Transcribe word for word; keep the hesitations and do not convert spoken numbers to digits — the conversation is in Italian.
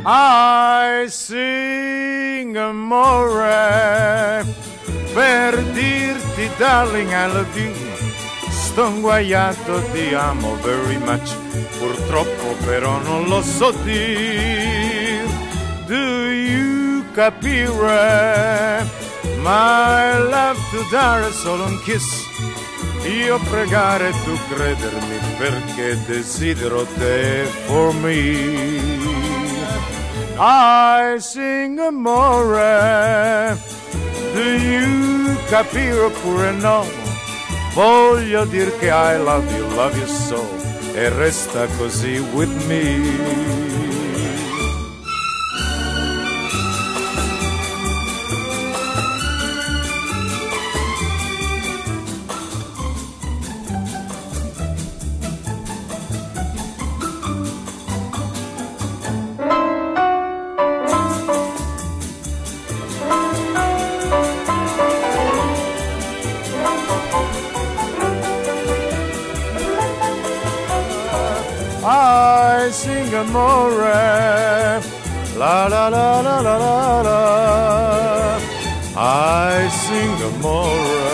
I sing amore per dirti darling I love you. Sto inguaiato, ti amo very much. Purtroppo però non lo so dir. Do you capire? My love to dare solo un kiss. Io pregare, tu credermi, perché desidero te for me. I sing amore, do you capire oppure no? Voglio dir che I love you, love you so, e resta così with me. I sing amore, la la la la la la la. I sing amore.